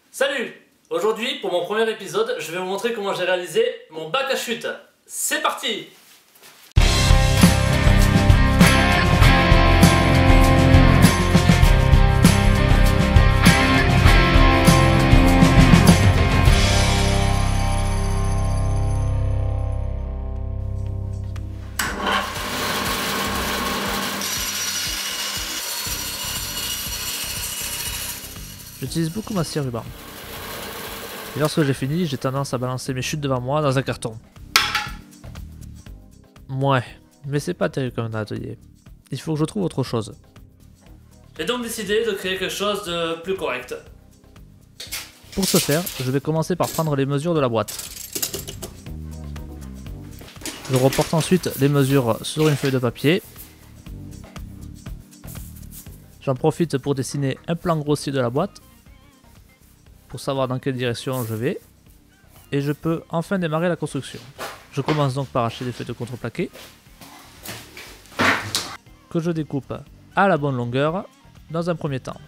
Salut! Aujourd'hui, pour mon premier épisode, je vais vous montrer comment j'ai réalisé mon bac à chute. C'est parti! J'utilise beaucoup ma scie ruban. Et lorsque j'ai fini, j'ai tendance à balancer mes chutes devant moi dans un carton. Ouais, mais c'est pas terrible comme un atelier. Il faut que je trouve autre chose. J'ai donc décidé de créer quelque chose de plus correct. Pour ce faire, je vais commencer par prendre les mesures de la boîte. Je reporte ensuite les mesures sur une feuille de papier. J'en profite pour dessiner un plan grossier de la boîte, pour savoir dans quelle direction je vais, et je peux enfin démarrer la construction. Je commence donc par acheter des feuilles de contreplaqué, que je découpe à la bonne longueur dans un premier temps.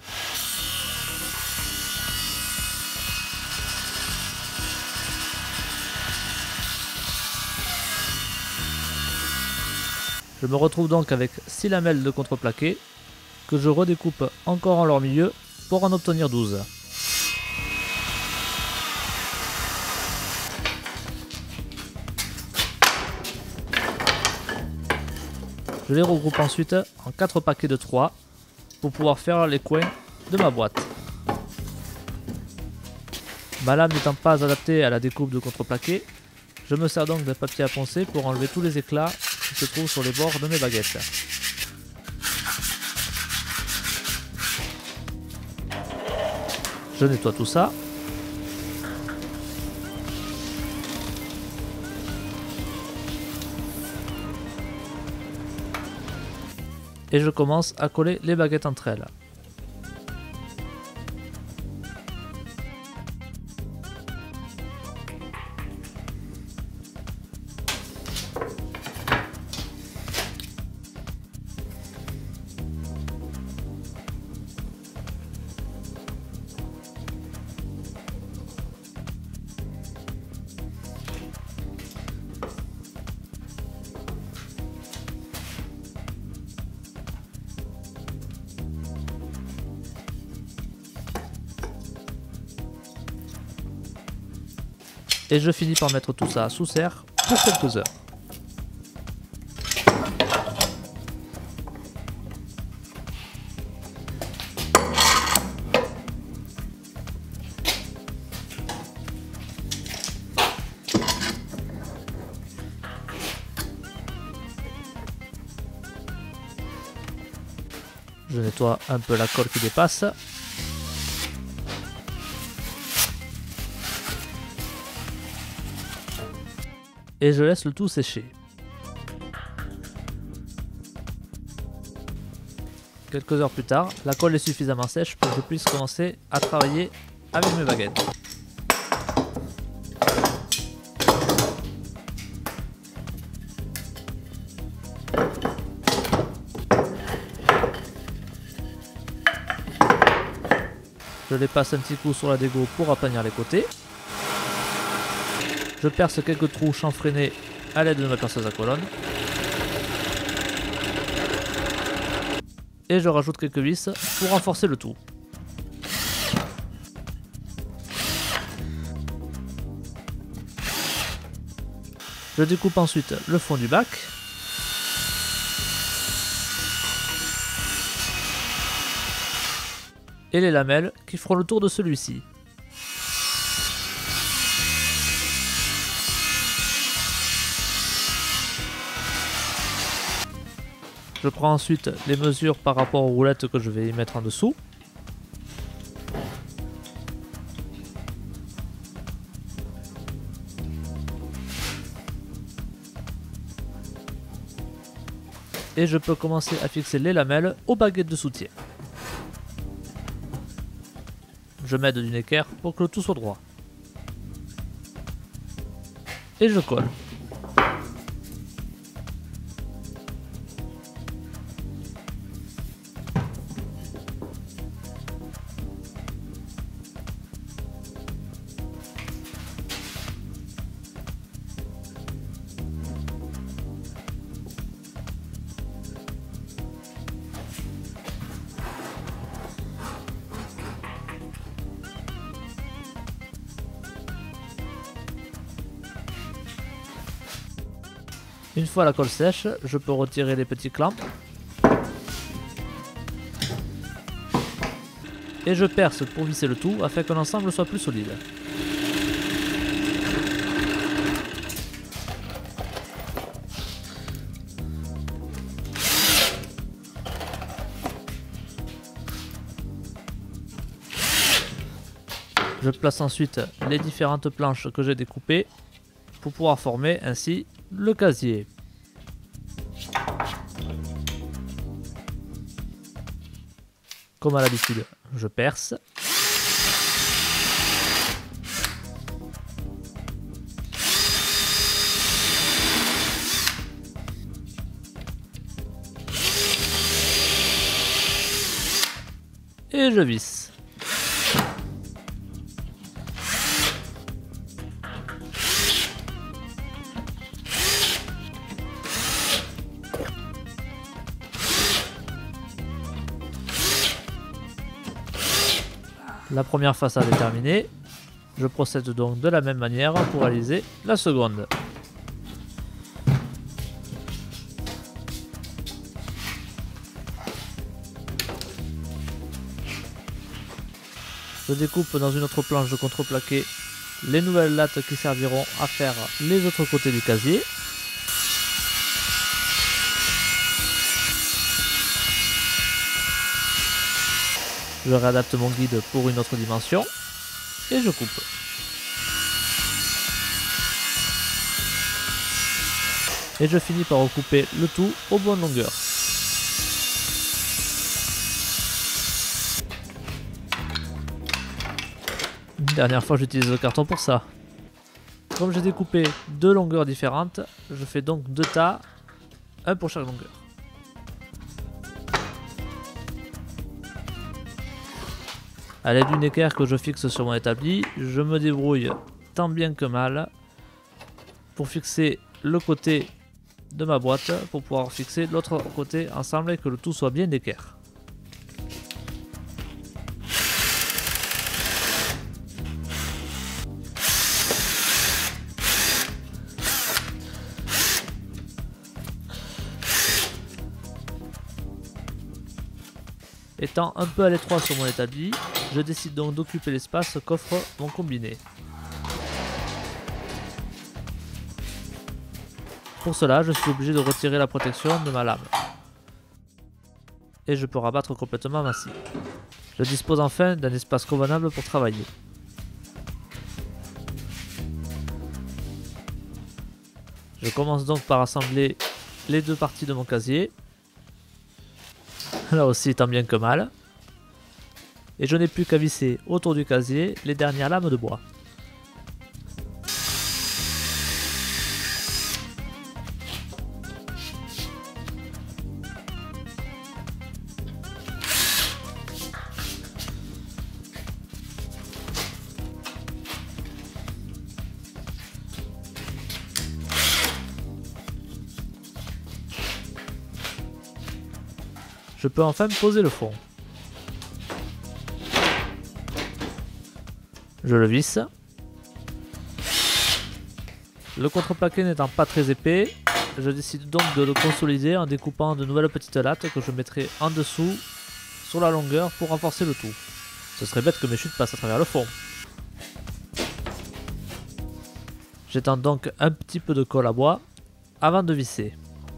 Je me retrouve donc avec 6 lamelles de contreplaqué, que je redécoupe encore en leur milieu pour en obtenir 12. Je les regroupe ensuite en 4 paquets de 3 pour pouvoir faire les coins de ma boîte. Ma lame n'étant pas adaptée à la découpe de contreplaqué, je me sers donc d'un papier à poncer pour enlever tous les éclats qui se trouvent sur les bords de mes baguettes. Je nettoie tout ça. Et je commence à coller les baguettes entre elles. Et je finis par mettre tout ça sous serre pour quelques heures. Je nettoie un peu la colle qui dépasse. Et je laisse le tout sécher. Quelques heures plus tard, la colle est suffisamment sèche pour que je puisse commencer à travailler avec mes baguettes. Je les passe un petit coup sur la dégo pour aplanir les côtés. Je perce quelques trous chanfreinés à l'aide de ma perceuse à colonne. Et je rajoute quelques vis pour renforcer le tout. Je découpe ensuite le fond du bac. Et les lamelles qui feront le tour de celui-ci. Je prends ensuite les mesures par rapport aux roulettes que je vais y mettre en dessous. Et je peux commencer à fixer les lamelles aux baguettes de soutien. Je m'aide d'une équerre pour que le tout soit droit. Et je colle. Une fois la colle sèche, je peux retirer les petits clamps. Et je perce pour visser le tout afin que l'ensemble soit plus solide. Je place ensuite les différentes planches que j'ai découpées pour pouvoir former ainsi le casier. Comme à l'habitude, je perce. Et je visse. La première façade est terminée. Je procède donc de la même manière pour réaliser la seconde. Je découpe dans une autre planche de contreplaqué les nouvelles lattes qui serviront à faire les autres côtés du casier. Je réadapte mon guide pour une autre dimension et je coupe. Et je finis par recouper le tout aux bonnes longueurs. Une dernière fois j'utilise le carton pour ça. Comme j'ai découpé deux longueurs différentes, je fais donc deux tas, un pour chaque longueur. A l'aide d'une équerre que je fixe sur mon établi, je me débrouille tant bien que mal pour fixer le côté de ma boîte pour pouvoir fixer l'autre côté ensemble et que le tout soit bien d'équerre. Étant un peu à l'étroit sur mon établi, je décide donc d'occuper l'espace qu'offre mon combiné. Pour cela, je suis obligé de retirer la protection de ma lame. Et je peux rabattre complètement ma scie. Je dispose enfin d'un espace convenable pour travailler. Je commence donc par assembler les deux parties de mon casier. Là aussi tant bien que mal. Et je n'ai plus qu'à visser autour du casier les dernières lames de bois. Je peux enfin poser le fond. Je le visse. Le contreplaqué n'étant pas très épais, je décide donc de le consolider en découpant de nouvelles petites lattes que je mettrai en dessous sur la longueur pour renforcer le tout. Ce serait bête que mes chutes passent à travers le fond. J'étends donc un petit peu de colle à bois avant de visser.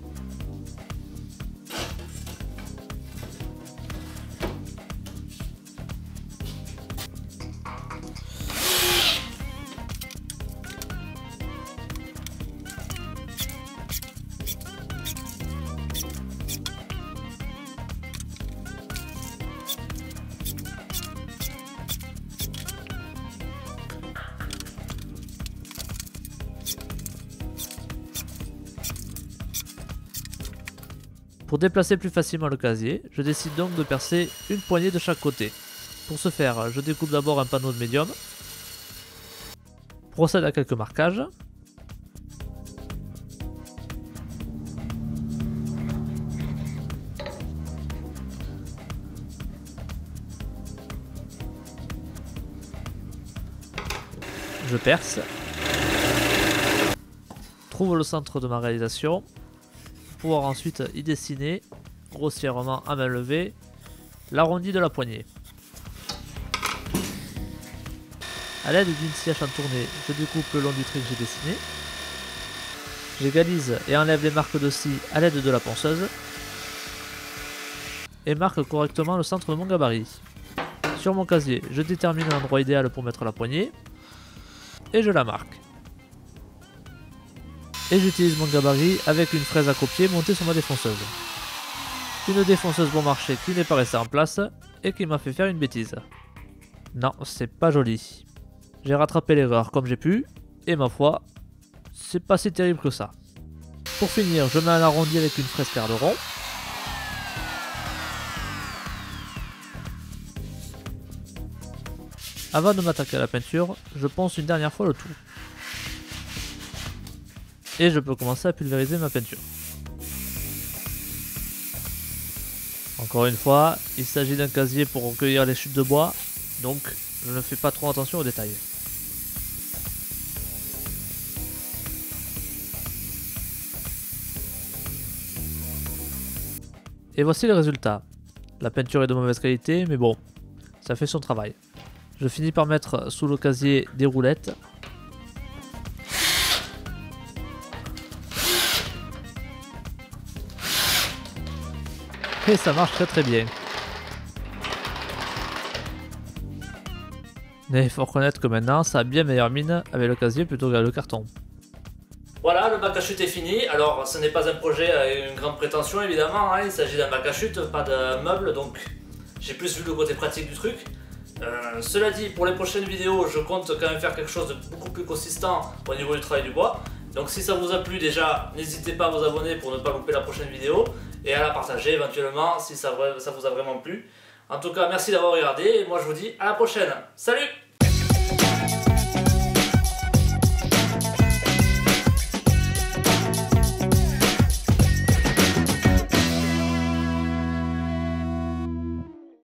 Pour déplacer plus facilement le casier, je décide donc de percer une poignée de chaque côté. Pour ce faire, je découpe d'abord un panneau de médium, procède à quelques marquages, je perce, trouve le centre de ma réalisation, pour pouvoir ensuite y dessiner grossièrement à main levée l'arrondi de la poignée. A l'aide d'une scie à chantourner, je découpe le long du trait que j'ai dessiné. J'égalise et enlève les marques de scie à l'aide de la ponceuse. Et marque correctement le centre de mon gabarit. Sur mon casier, je détermine l'endroit idéal pour mettre la poignée. Et je la marque. Et j'utilise mon gabarit avec une fraise à copier montée sur ma défonceuse. Une défonceuse bon marché qui n'est pas restée en place et qui m'a fait faire une bêtise. Non, c'est pas joli. J'ai rattrapé l'erreur comme j'ai pu, et ma foi, c'est pas si terrible que ça. Pour finir, je mets un arrondi avec une fraise quart de rond. Avant de m'attaquer à la peinture, je ponce une dernière fois le tout. Et je peux commencer à pulvériser ma peinture. Encore une fois, il s'agit d'un casier pour recueillir les chutes de bois, donc je ne fais pas trop attention aux détails. Et voici le résultat. La peinture est de mauvaise qualité, mais bon, ça fait son travail. Je finis par mettre sous le casier des roulettes. Et ça marche très bien. Mais il faut reconnaître que maintenant ça a bien meilleure mine avec le casier plutôt que le carton. Voilà, le bac à chute est fini. Alors, ce n'est pas un projet avec une grande prétention évidemment, hein. Il s'agit d'un bac à chute, pas d'un meuble, donc j'ai plus vu le côté pratique du truc. Cela dit, pour les prochaines vidéos, je compte quand même faire quelque chose de beaucoup plus consistant au niveau du travail du bois. Donc si ça vous a plu déjà, n'hésitez pas à vous abonner pour ne pas louper la prochaine vidéo et à la partager éventuellement si ça vous a vraiment plu. En tout cas, merci d'avoir regardé et moi je vous dis à la prochaine. Salut!